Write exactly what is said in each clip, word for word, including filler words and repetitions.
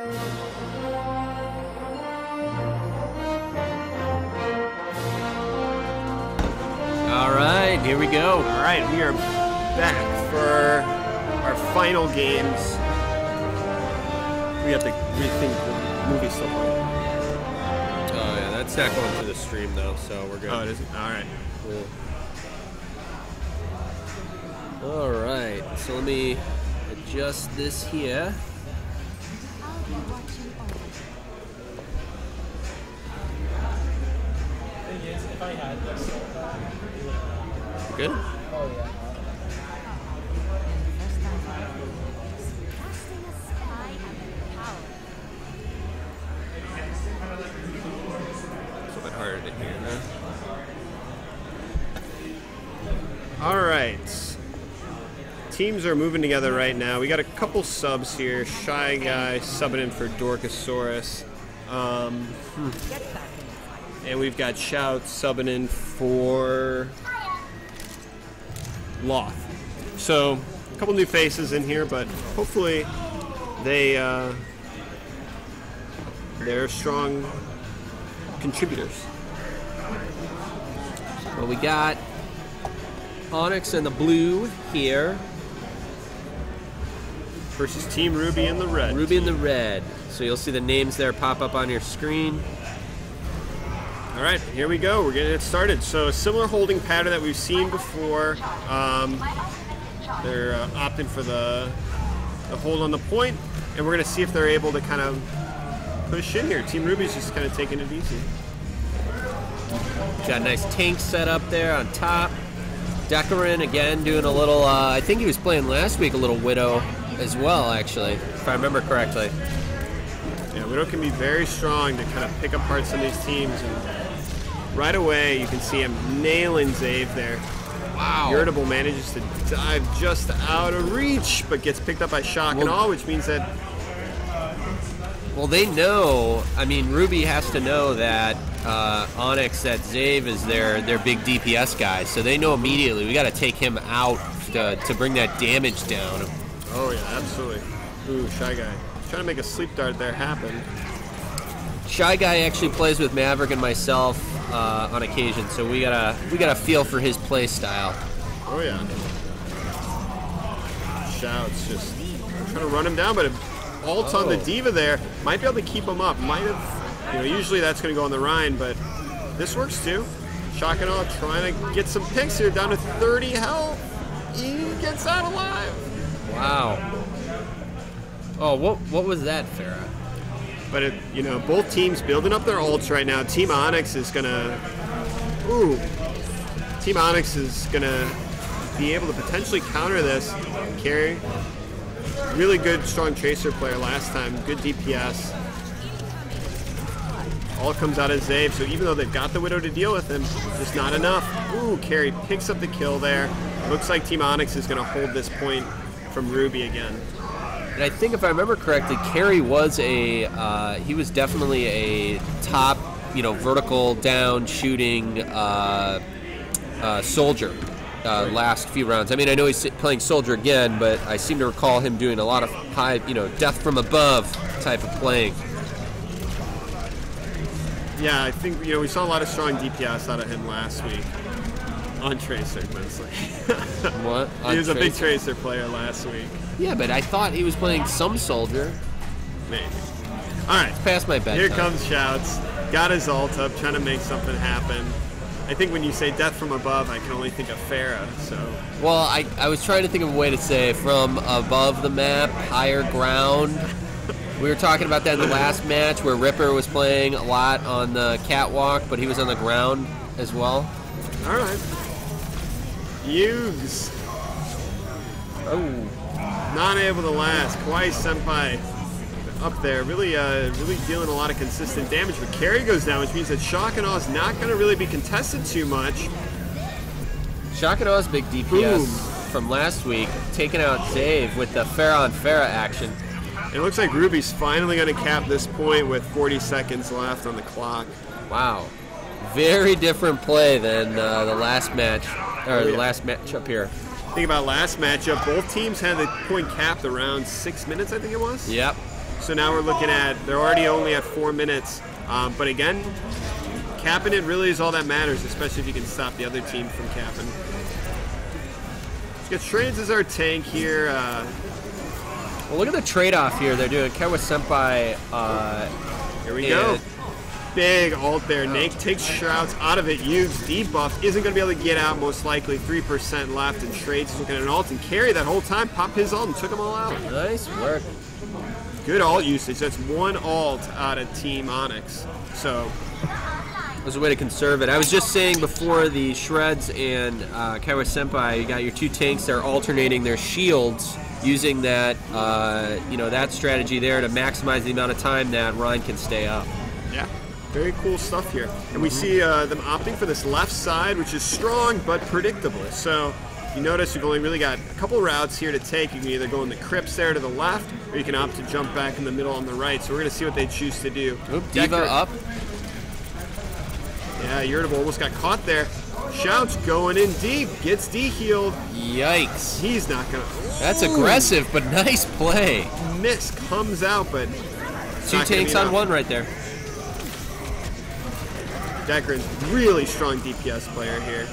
All right, here we go. All right, we are back for our final games. We have to rethink the movie still playing. Oh yeah, that's not going to the stream though, so we're good. Oh, it isn't? All right. Cool. All right, so let me adjust this here. Good? Oh, yeah. It's a bit harder to hear, huh? All right. Teams are moving together right now. We got a couple subs here. Shy Guy subbing in for Dorkosaurus. Um, hmm. And we've got Shout subbing in for Loth. So, a couple new faces in here, but hopefully they, uh, they're strong contributors. Well, we got Onyx and the blue here. Versus Team Ruby in the red. Ruby in the red. So you'll see the names there pop up on your screen. All right, here we go. We're getting it started. So a similar holding pattern that we've seen before. Um, they're uh, opting for the, the hold on the point, and we're going to see if they're able to kind of push in here. Team Ruby's just kind of taking it easy. Got a nice tank set up there on top. Decarin again doing a little, uh, I think he was playing last week a little Widow as well, actually, if I remember correctly. Yeah, Widow can be very strong to kind of pick apart some of these teams. And right away, you can see him nailing Zave there. Wow. Irritable manages to dive just out of reach, but gets picked up by Shock and Awe, which means that... Well, they know, I mean, Ruby has to know that uh, Onyx, that Zave is their, their big D P S guy, so they know immediately we got to take him out to, to bring that damage down. Oh, yeah, absolutely. Ooh, Shy Guy. Trying to make a sleep dart there happen. Shy Guy actually plays with Maverick and myself uh, on occasion, so we gotta we gotta feel for his play style. Oh yeah. Shouts just trying to run him down, but ults oh. on the Diva there might be able to keep him up. Might have, you know, usually that's going to go on the Rhine, but this works too. Shock and Awe trying to get some picks here, down to thirty health. He gets out alive. Wow. Oh, what what was that, Farah? But, it, you know, both teams building up their ults right now. Team Onyx is going to... Ooh. Team Onyx is going to be able to potentially counter this. Carry. Really good, strong Tracer player last time. Good D P S. All comes out of Zave, so even though they've got the Widow to deal with him, just not enough. Ooh, Carry picks up the kill there. Looks like Team Onyx is going to hold this point from Ruby again. And I think if I remember correctly, Carry was a, uh, he was definitely a top, you know, vertical down shooting uh, uh, soldier uh, last few rounds. I mean, I know he's playing soldier again, but I seem to recall him doing a lot of high, you know, death from above type of playing. Yeah, I think, you know, we saw a lot of strong D P S out of him last week. On Tracer, mostly. What? On he was Tracer? a big Tracer player last week. Yeah, but I thought he was playing some soldier. Maybe. All right. It's past my bedtime. Here comes Shouts. Got his ult up, trying to make something happen. I think when you say death from above, I can only think of Farah, so... Well, I, I was trying to think of a way to say from above the map, higher ground. We were talking about that in the last match where Ripper was playing a lot on the catwalk, but he was on the ground as well. All right. Yugs. Oh. Not able to last. Kawaii Senpai up there, really uh, really dealing a lot of consistent damage, but Carry goes down, which means that Shock and Awe is not going to really be contested too much. Shock and Awe's big D P S Boom. From last week, taking out Zave with the Farah on Farah action. It looks like Ruby's finally going to cap this point with forty seconds left on the clock. Wow. Very different play than uh, the last match, or oh, the yeah. last match up here. Think about last matchup. Both teams had the point capped around six minutes, I think it was. Yep. So now we're looking at, they're already only at four minutes. Um, but again, capping it really is all that matters, especially if you can stop the other team from capping. Let's get Shrades as our tank here. Uh, well, look at the trade-off here. They're doing Kawa Senpai. Uh, here we go. Big ult there. Nate takes Shrouds out of it. Yugs debuff. Isn't going to be able to get out, most likely. three percent left, and Shrades is looking at an ult and carry that whole time. Popped his ult and took them all out. Nice work. Good ult usage. That's one ult out of Team Onyx. So there's a way to conserve it. I was just saying before the Shreds and uh, Kawa Senpai, you got your two tanks that are alternating their shields, using that, uh, you know, that strategy there to maximize the amount of time that Ryan can stay up. Yeah. Very cool stuff here. And we see uh, them opting for this left side, which is strong but predictable. So you notice you've only really got a couple routes here to take. You can either go in the crypts there to the left, or you can opt to jump back in the middle on the right. So we're going to see what they choose to do. Oop, Diva Decker, up. Yeah, Irritable almost got caught there. Shouts going in deep. Gets de-healed. Yikes. He's not going to... That's aggressive, but nice play. Miss comes out, but... Two tanks on one right there. Deckeran's really strong D P S player here.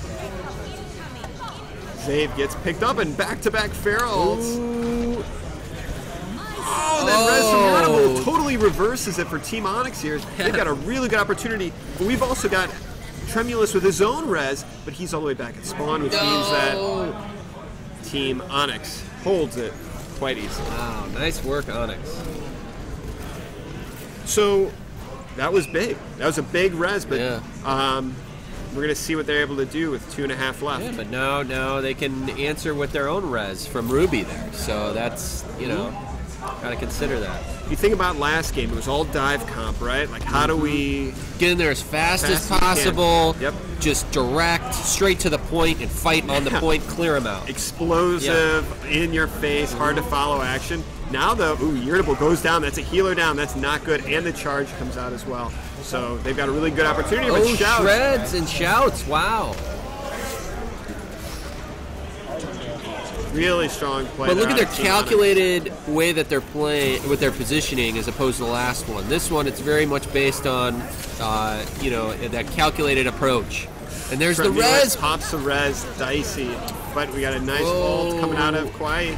Zave gets picked up and back-to-back Feral ults. Ooh. Oh, that res from Irritable totally reverses it for Team Onyx here. They've got a really good opportunity. But we've also got Tremulous with his own res, but he's all the way back at spawn, which no. means that Team Onyx holds it quite easily. Wow, nice work, Onyx. So that was big. That was a big res, but yeah. um, we're going to see what they're able to do with two and a half left. Yeah, but now, now they can answer with their own res from Ruby there. So that's, you know, got to consider that. You think about last game, it was all dive comp, right? Like, how do we... Get in there as fast, fast as possible. Yep. Just direct, straight to the point, and fight on the point, clear them out. Explosive, yeah. In your face, hard to follow action. Now, though, ooh, Irritable goes down. That's a healer down. That's not good. And the charge comes out as well. So they've got a really good opportunity. Oh, with Shouts. Shreds and Shouts. Wow. Really strong play. But look at their Team calculated Onyx. Way that they're playing with their positioning as opposed to the last one. This one, it's very much based on, uh, you know, that calculated approach. And there's the res. Pops the res, dicey. But we got a nice Whoa. ult coming out of Kwai.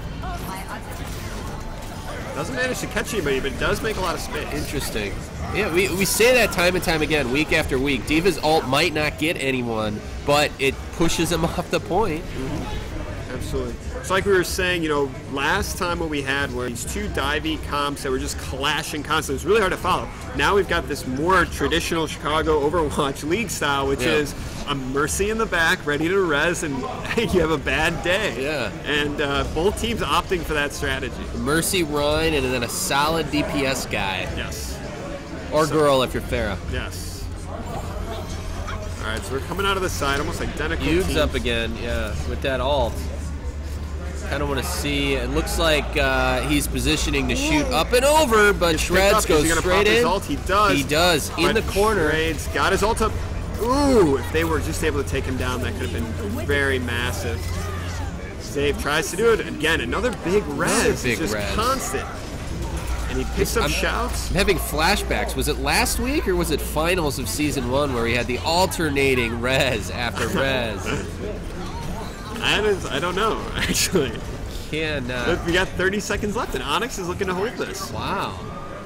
Doesn't manage to catch anybody, but it does make a lot of space. Interesting. Yeah, we, we say that time and time again, week after week. Diva's ult might not get anyone, but it pushes them off the point. Mm-hmm. Absolutely. It's like we were saying, you know, last time what we had were these two divey comps that were just clashing constantly. It was really hard to follow. Now we've got this more traditional Chicago Overwatch League style, which yeah. is a Mercy in the back, ready to res, and you have a bad day. Yeah. And uh, both teams opting for that strategy. Mercy run, and then a solid D P S guy. Yes. Or so, girl if you're Pharah. Yes. All right, so we're coming out of the side, almost identical Yugs teams. up again, yeah, with that ult. Kind of want to see. It looks like uh, he's positioning to shoot up and over, but Shreds goes straight in. Ult? He does. He does in but the corner. Shreds got his ult up. Ooh! If they were just able to take him down, that could have been very massive. Zave tries to do it again. Another big res. Another big it's just res. constant. And he picks up I'm, Shouts. I'm having flashbacks. Was it last week or was it finals of season one where he had the alternating res after res? That is, I don't know, actually. Can uh, Look, we got thirty seconds left, and Onyx is looking to hold this. Wow.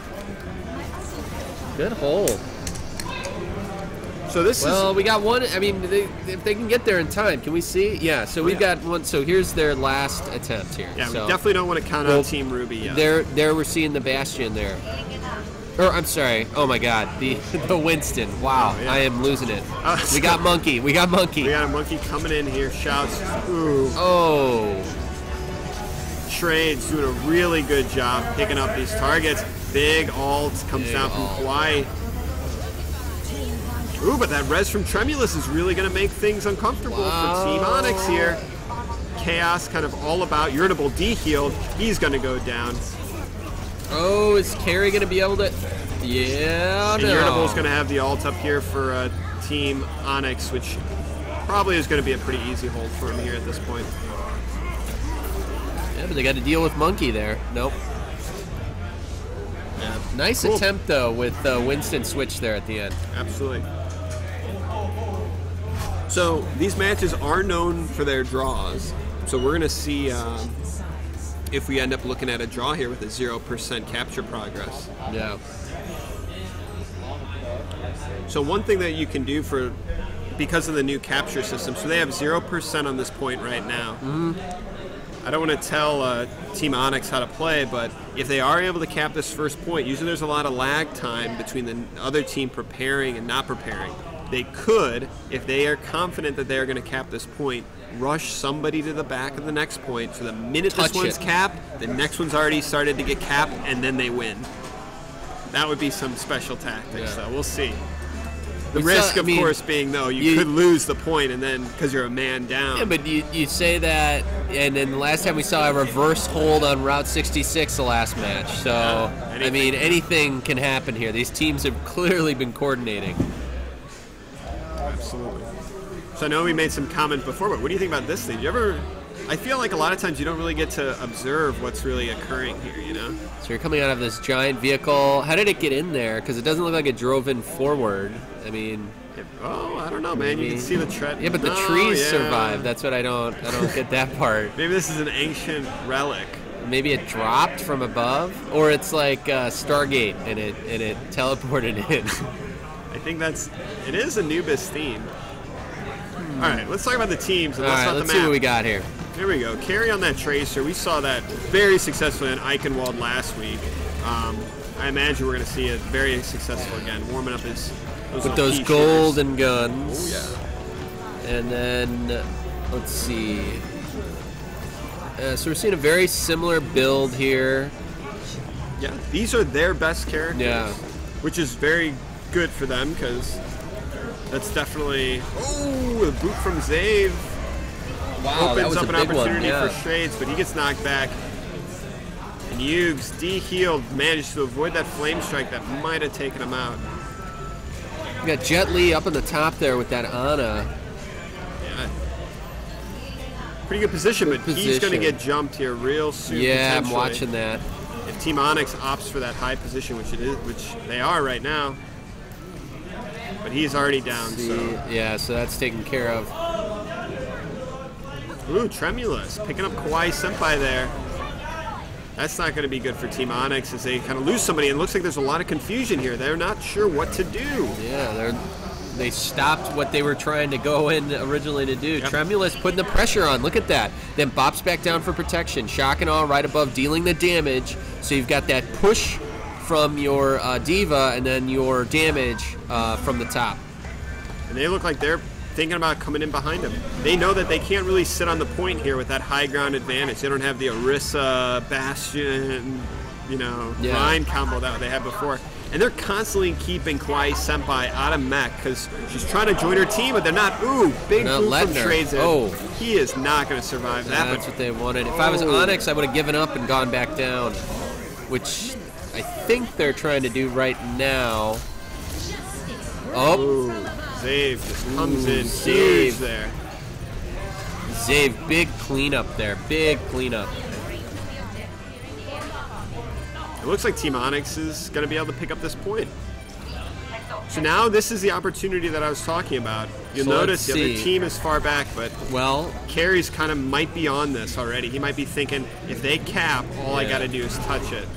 Good hold. So this well, is... we got one. I mean, they, if they can get there in time, can we see? Yeah, so Oh, we've yeah. got one. So here's their last attempt here. Yeah, so we definitely don't want to count well, out Team Ruby yet. There, there we're seeing the Bastion there. Or, I'm sorry. Oh, my God. The the Winston. Wow. Oh, yeah. I am losing it. Uh, we got Monkey. We got Monkey. We got a Monkey coming in here. Shouts. Ooh. Oh. Trades doing a really good job picking up these targets. Big ult comes Big down from ult. Hawaii. Ooh, but that res from Tremulous is really going to make things uncomfortable Wow. for Team Onyx here. Chaos kind of all about. Irritable de-healed. He's going to go down. Oh, is Carrie going to be able to... Yeah, And no. Irritable's going to have the ult up here for uh, Team Onyx, which probably is going to be a pretty easy hold for him here at this point. Yeah, but they got to deal with Monkey there. Nope. Nice Cool. attempt, though, with uh, Winston switch there at the end. Absolutely. So these matches are known for their draws. So we're going to see um, if we end up looking at a draw here with a zero percent capture progress. Yeah. So one thing that you can do for, because of the new capture system, so they have zero percent on this point right now. Mm-hmm. I don't want to tell uh, Team Onyx how to play, but if they are able to cap this first point, usually there's a lot of lag time between the other team preparing and not preparing. They could, if they are confident that they are going to cap this point, rush somebody to the back of the next point. So the minute Touch this one's it. capped, the next one's already started to get capped, and then they win. That would be some special tactics, Yeah. though. We'll see. The We risk, saw- I of mean, course, being, though, you, you- could lose the point, and then, because you're a man down. Yeah, but you, you say that, and then the last time we saw a reverse hold on Route sixty-six the last match. So, Yeah, I mean, anything can happen here. These teams have clearly been coordinating. Absolutely. So I know we made some comment before, but what do you think about this thing? Do you ever... I feel like a lot of times you don't really get to observe what's really occurring here, you know? So you're coming out of this giant vehicle. How did it get in there? Because it doesn't look like it drove in forward. I mean... Oh, I don't know, man. You can Maybe- see the tread. Yeah, but the No, trees yeah. survived. That's what I don't I don't get that part. Maybe this is an ancient relic. Maybe it dropped from above, or it's like uh, Stargate and it and it teleported in. I think that's... It is Anubis theme. All right, let's talk about the teams. And All let's right, talk let's the see map. what we got here. Here we go. Carry on that Tracer. We saw that very successfully on Eichenwald last week. Um, I imagine we're going to see it very successful again, warming up his those With little those pea golden guns. shooters. Oh And then, uh, let's see. Uh, so we're seeing a very similar build here. yeah, yeah. These are their best characters. Yeah. Which is very good for them because that's definitely. Oh, a boot from Zave. Wow, Opens up a an big one, opportunity yeah. for Shades, but he gets knocked back. And Yugs, de-healed, managed to avoid that flame strike that might have taken him out. We got Jet Li up on the top there with that Ana. Yeah. Pretty good position, Good but he's going to position. get jumped here real soon. Yeah, I'm potentially. watching that. If Team Onyx opts for that high position, which it is, which they are right now, but he's already down. See, So, yeah, so that's taken care of. ooh, Tremulous picking up Kawaii Senpai there. That's not going to be good for Team Onyx as they kind of lose somebody. And it looks like there's a lot of confusion here. They're not sure what to do. Yeah, they're they stopped what they were trying to go in originally to do. Yep. Tremulous putting the pressure on. Look at that. Then bops back down for protection. Shock and all right above, dealing the damage. So you've got that push from your uh, Diva and then your damage uh, from the top. And they look like they're thinking about coming in behind him. They know that they can't really sit on the point here with that high ground advantage. They don't have the Orisa, Bastion, you know, Yeah. Rhine combo that they had before. And they're constantly keeping Kawaii Senpai out of mech because she's trying to join her team, but they're not. Ooh, big Not move from letting her. Trades. Oh. He is not going to survive that. That's but what they wanted. If I was Oh. Onyx, I would have given up and gone back down, which I think they're trying to do right now. Oh, Ooh, Zave just comes Ooh, in Zave. huge there. Zave, big cleanup there. Big cleanup. It looks like Team Onyx is going to be able to pick up this point. So now this is the opportunity that I was talking about. You'll So notice let's the other see. team is far back, but Well, Carey's kind of might be on this already. He might be thinking, if they cap, all I Yeah. got to do is touch it.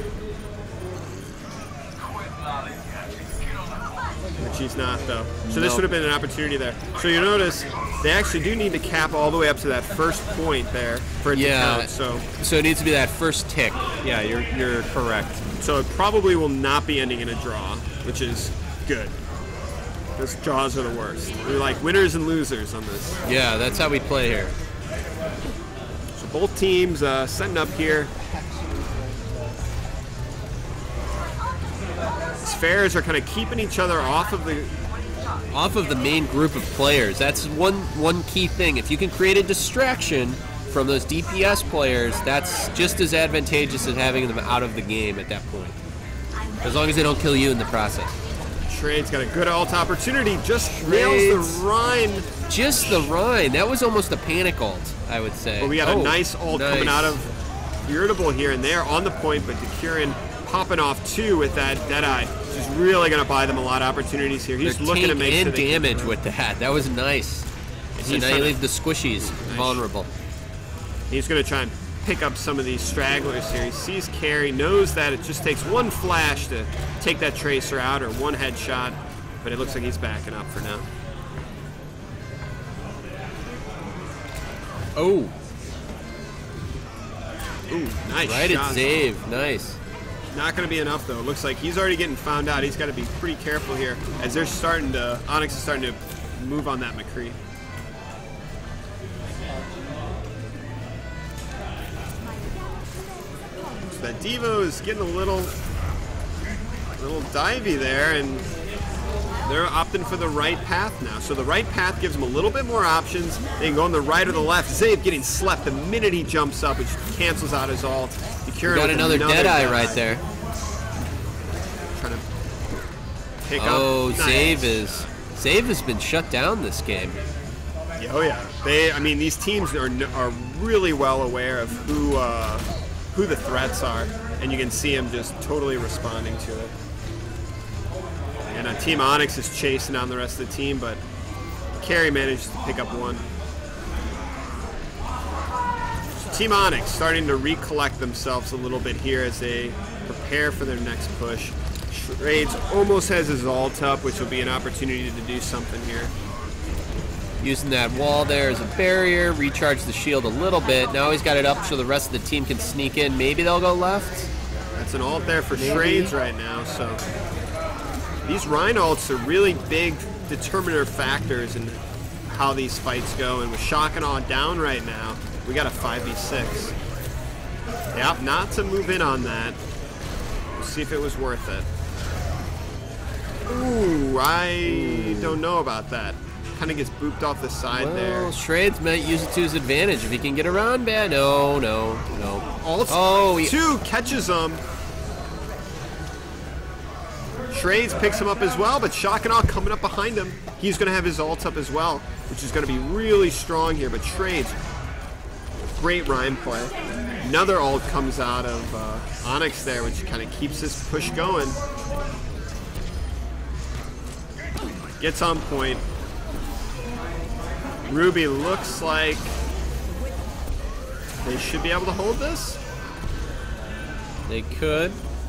Which he's not, though. So this No. would have been an opportunity there. So you notice they actually do need to cap all the way up to that first point there for it Yeah. to count. So, so it needs to be that first tick. Yeah, you're you're correct. so it probably will not be ending in a draw, which is good. Because draws are the worst. We're like winners and losers on this. Yeah, that's how we play here. So both teams uh, setting up here. Spheres are kind of keeping each other off of the. Off of the main group of players. That's one one key thing. If you can create a distraction from those D P S players, that's just as advantageous as having them out of the game at that point. As long as they don't kill you in the process. Trade's got a good alt opportunity. Just nails Trades. the Rhine. Just the Rhine. That was almost a panic ult, I would say. But we got Oh, a nice ult coming nice. out of Irritable here and there on the point, but DeCurin popping off too with that Deadeye, which is really going to buy them a lot of opportunities here. He's Their looking to tank make and sure they damage can, with that. That was nice. So he's now you trying leave to- the squishies vulnerable. He's going to try and pick up some of these stragglers here. He sees Carry, knows that it just takes one flash to take that Tracer out, or one headshot, but it looks like he's backing up for now. Oh, Ooh, nice right shot. at Zave. Nice. Not going to be enough, though. Looks like he's already getting found out. He's got to be pretty careful here as they're starting to, Onyx is starting to move on that McCree. So that Devo is getting a little, little divey there, and they're opting for the right path now. So the right path gives them a little bit more options. They can go on the right or the left. Zave getting slept the minute he jumps up, which cancels out his ult. We got another, another Deadeye right there. Trying to pick oh, up. Zave Nice. is Zave has been shut down this game. Yeah, oh yeah, they. I mean, these teams are are really well aware of who uh, who the threats are, and you can see them just totally responding to it. And uh, Team Onyx is chasing down the rest of the team, but Carry manages to pick up one. So Team Onyx starting to recollect themselves a little bit here as they prepare for their next push. Trades almost has his ult up, which will be an opportunity to do something here. Using that wall there as a barrier, recharge the shield a little bit. Now he's got it up so the rest of the team can sneak in. Maybe they'll go left. That's an ult there for Trades right now. So these Rhine ults are really big determiner factors in how these fights go. And with Shock and Awe down right now, we got a five v six. Yep, not to move in on that. We'll see if it was worth it. Ooh, I don't know about that. Kind of gets booped off the side Well, there. Shrades might use it to his advantage if he can get around bad. No, no, no. Ult Oh, he, two catches him. Trades picks him up as well, but Shock and Awe coming up behind him. He's going to have his ult up as well, which is going to be really strong here. But Trades, great Rhyme play. Another ult comes out of uh, Onyx there, which kind of keeps this push going. Gets on point. Ruby looks like they should be able to hold this. they could.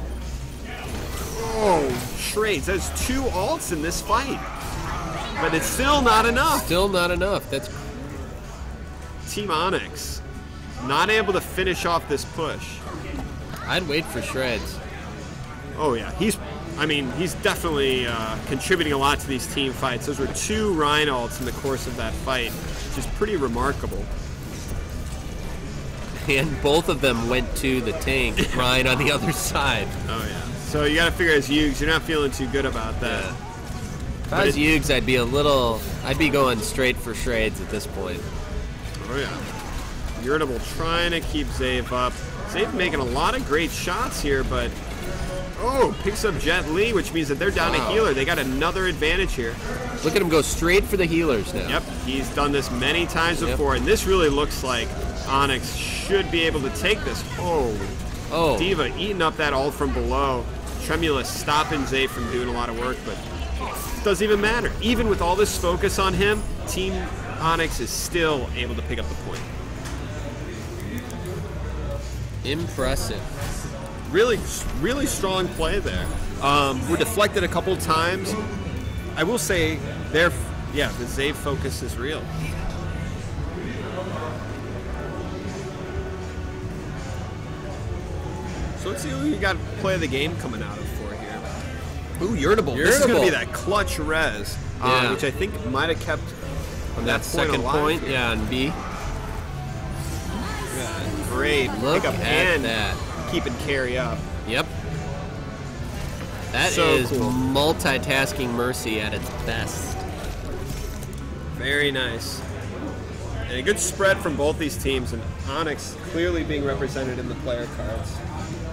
Oh, Trades, there's two ults in this fight. But it's still not enough. Still not enough. That's Team Onyx not able to finish off this push. I'd wait for Shreds. Oh yeah, he's, I mean, he's definitely uh, contributing a lot to these team fights. Those were two Rhine ults in the course of that fight, which is pretty remarkable. And both of them went to the tank, Ryan on the other side. Oh yeah. So you got to figure as Yugs, you're not feeling too good about that. Yeah. If I was Yugs, I'd be a little, I'd be going straight for Shrades at this point. Oh yeah. Irritable trying to keep Zave up. Zave making a lot of great shots here, but oh, picks up Jet Li, which means that they're down Wow. a healer. They got another advantage here. Look at him go straight for the healers now. Yep, he's done this many times Yep. before, and this really looks like Onyx should be able to take this. Oh, Oh, Diva eating up that ult from below. Tremulous stopping Zave from doing a lot of work, but it doesn't even matter. Even with all this focus on him, Team Onyx is still able to pick up the point. impressive. Really, really strong play there. Um, we're deflected a couple times. I will say, their yeah, the Zave focus is real. So let's see who you got play of the game coming out of for here. Ooh, Irritable. This is going to be Irritable. that clutch res, uh, Yeah. which I think might have kept On that, that point second alive point, here. yeah, on B. Great Look pick up at and that. keeping carry up. Yep. That So is cool. multitasking Mercy at its best. Very nice. And a good spread from both these teams, and Onyx clearly being represented in the player cards.